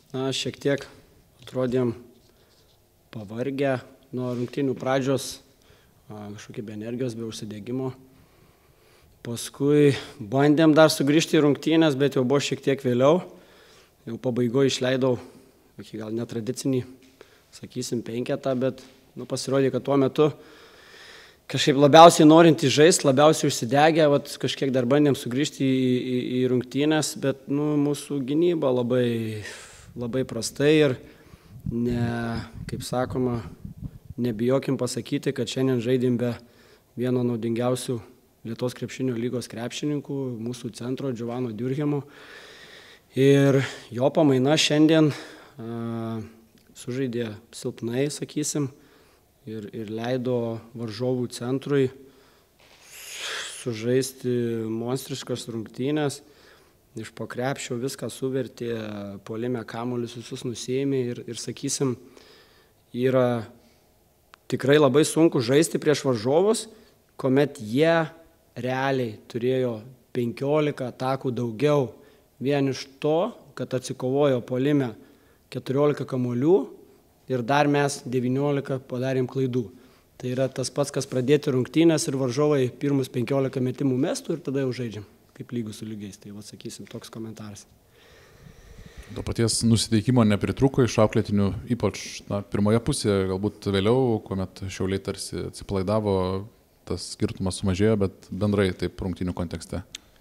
Šiek tiek atrodėm pavargę nuo rungtynių pradžios, kažkokie be energijos, be užsidegimo. Paskui bandėm dar sugrįžti į rungtynės, bet jau buvo šiek tiek vėliau. Jau pabaigoje išleidau tokį gal netradicinį, sakysim, 5, bet pasirodė, kad tuo metu kažkaip labiausiai norintys žaisti, labiausiai užsidegę, kažkiek dar bandėm sugrįžti į rungtynės, bet mūsų gynyba labai prastai ir, kaip sakoma, nebijokim pasakyti, kad šiandien žaidėm be vieno naudingiausių Lietuvos krepšinio lygos krepšininkų, mūsų centro Giovano Diurhemo. Ir jo pamaina šiandien sužaidė silpnai, sakysim, ir leido varžovų centrui sužaisti monstriškas rungtynės. Iš po krepšio viską suvertė, puolime kamuolius visus nusiėmė ir sakysim, yra tikrai labai sunku žaisti prieš varžovus, kuomet jie realiai turėjo 15 atakų daugiau vien iš to, kad atsikovojo puolime 14 kamuolių ir dar mes 19 padarėm klaidų. Tai yra tas pats, kas pradėti rungtynės ir varžovai pirmus 15 metimų mestų ir tada jau žaidžiam kaip lygus su lygiais. Tai sakysim, toks komentaras. To paties nusiteikimo nepritrūko iš auklėtinių, ypač pirmoje pusėje, galbūt vėliau, kuomet Šiauliai tarsi atsipalaidavo, tas skirtumas sumažėjo, bet bendrai taip rungtynių kontekste.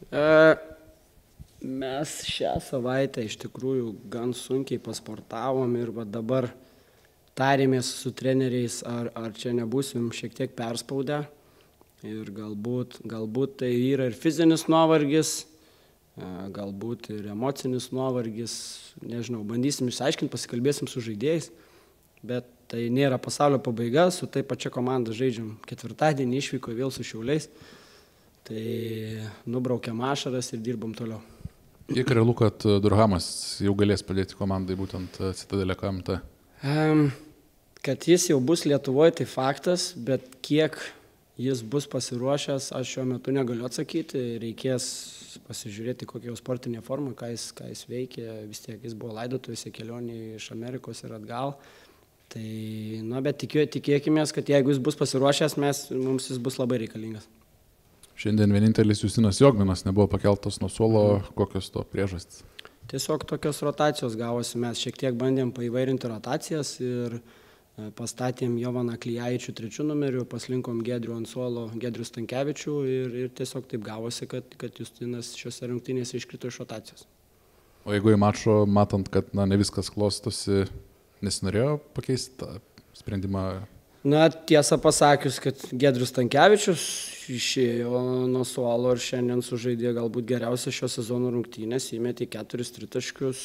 Mes šią savaitę iš tikrųjų gan sunkiai pasportavom ir dabar tarėmės su treneriais, ar čia nebūsim šiek tiek perspaudę. Ir galbūt tai yra ir fizinis nuovargis, galbūt ir emocinis nuovargis, nežinau, bandysim išsiaiškinti, pasikalbėsim su žaidėjais, bet tai nėra pasaulio pabaiga, su tai pačia komanda žaidžiam ketvirtadienį, išvyko vėl su Šiauliais, tai nubraukėm ašaras ir dirbam toliau. Kiek realu, kad Durhamas jau galės padėti komandai būtent Citadelė KMT? Kad jis jau bus Lietuvoje, tai faktas, bet kiek jis bus pasiruošęs, aš šiuo metu negaliu atsakyti, reikės pasižiūrėti, kokia jau sportinė forma, ką jis veikia, vis tiek jis buvo laidotuvėse kelionėje iš Amerikos ir atgal. Tai, bet tikėkimės, kad jeigu jis bus pasiruošęs, mums jis bus labai reikalingas. Šiandien vienintelis Justinas Jogminas nebuvo pakeltas nuo suolo, kokios to priežastys? Tiesiog tokios rotacijos gavosi, mes šiek tiek bandėm paįvairinti rotacijas ir pastatėm Jovaną Klijaičių 3 numeriu, paslinkom Giedrių ant suolo, Giedrių Stankevičių ir tiesiog taip gavosi, kad Justinas šiose rungtynėse iškrito iš rotacijos. O jeigu į mačo, matant, kad ne viskas klostosi, nesinorėjo pakeisti tą sprendimą? Tiesą pasakius, kad Giedrius Stankevičius išėjo nuo suolo ir šiandien sužaidė galbūt geriausią šio sezono rungtynės, įmetė 4 tritaškius,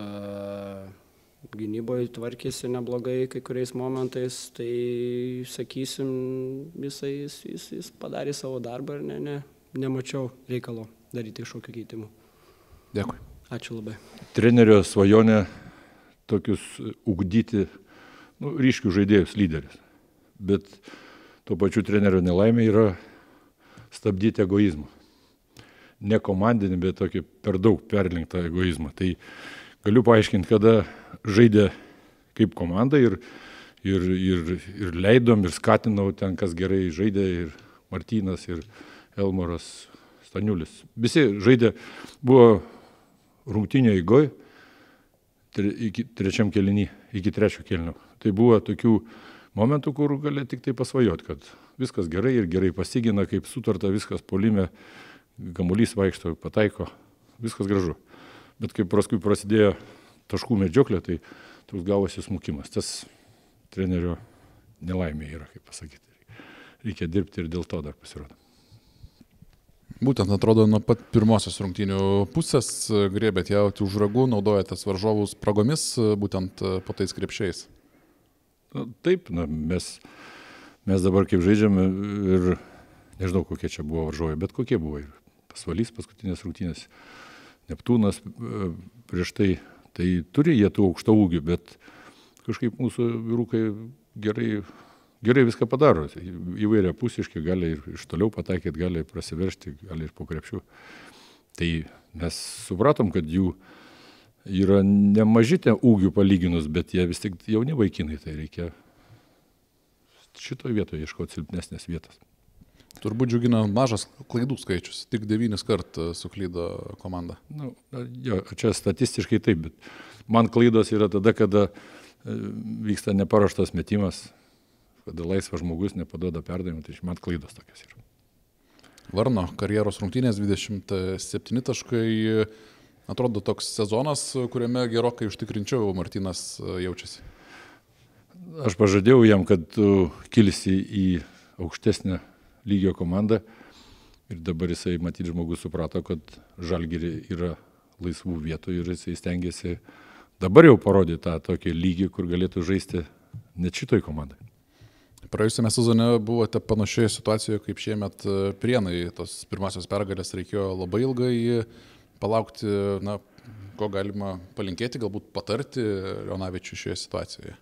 gynyboje tvarkėsi neblogai kai kuriais momentais, tai sakysim, jis padarė savo darbą ir nemačiau reikalo daryti kažkokių keitimų. Dėkui. Ačiū labai. Trenerio svajonė tokius ugdyti ryškių žaidėjus lyderis. Bet tuo pačiu trenerio nelaimė yra stabdyti egoizmą. Ne komandinį, bet tokį per daug perlenktą egoizmą. Tai galiu paaiškinti, kada žaidė kaip komanda ir leidom, ir skatinau ten, kas gerai žaidė, ir Martynas, ir Elmoras Staniulis. Visi žaidė, buvo rungtynio eigoj, iki 3 kėlinį, iki 3 kėlinio. Tai buvo tokių momentų, kur gali tik tai pasvajoti, kad viskas gerai ir gerai pasigina, kaip sutarta, viskas puolime, kamuolys vaikšto, pataiko, viskas gražu. Bet kai paskui prasidėjo taškų medžioklė, tai toks gavosi smukimas. Tas trenerio nelaimė yra, kaip pasakyti. Reikia dirbti ir dėl to dar pasirodo. Būtent atrodo, nuo pat pirmosios rungtynių pusės grėbėt jauti už ragų, naudojatės varžovų spragomis, būtent po tais krepšiais. Taip, mes dabar kaip žaidžiam ir nežinau, kokie čia buvo varžovai, bet kokie buvo. Ir Pasvalys paskutinės rungtynės, Neptūnas prieš tai turi jie tų aukšto ūgių, bet kažkaip mūsų vyrukai gerai viską padaro. Įvairia pusiškai, gali ir iš toliau pataikyti, gali prasiveršti, gali ir po krepšių. Tai mes supratom, kad jų yra nemaži tie ūgių palyginus, bet jie vis tik jauni vaikinai, tai reikia šitoje vietoje ieškoti silpnesnės vietos. Turbūt džiugina mažas klaidų skaičius, tik 9 kartų suklydo komanda. Jo, čia statistiškai taip, bet man klaidos yra tada, kada vyksta neparuoštas metimas, kada laisvas žmogus nepaduoda perdavimą, tai man klaidos tokios yra. Varno karjeros rungtynės 27 taškai, atrodo toks sezonas, kuriame gerokai užtikrinčiau Martynas jaučiasi. Aš pažadėjau jam, kad tu kilsi į aukštesnę lygio komandą ir dabar jisai, matyt, žmogus suprato, kad Žalgiryje yra laisvų vietų ir jisai stengiasi dabar jau parodyti tą tokį lygį, kur galėtų žaisti net šitoj komandai. Praėjusiame sezone buvote panašioje situacijoje kaip šiemet Prienai. Tos pirmasios pergalės reikėjo labai ilgai palaukti, ko galima palinkėti, galbūt patarti Leonavičiui šioje situacijoje.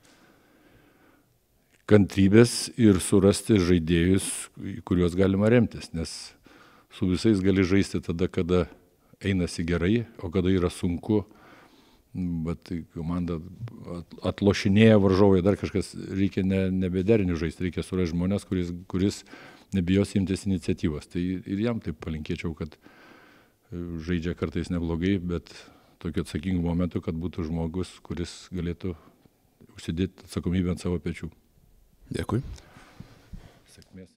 Kantrybės ir surasti žaidėjus, kuriuos galima remtis, nes su visais gali žaisti tada, kada einasi gerai, o kada yra sunku, bet komanda atlošinėja varžovai, dar kažkas, reikia nebederinių žaisti, reikia surasti žmonės, kuris nebijos imtis iniciatyvos. Tai ir jam taip palinkėčiau, kad žaidžia kartais neblogai, bet tokiu atsakingu momentu, kad būtų žmogus, kuris galėtų užsidėti atsakomybę ant savo pečių. Dėkui. Sėkmės.